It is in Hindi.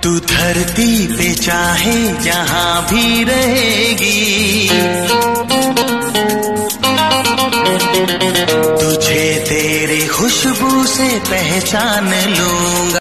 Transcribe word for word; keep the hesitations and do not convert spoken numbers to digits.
तू धरती पे चाहे जहां भी रहेगी, तुझे तेरी खुशबू से पहचान लूंगा।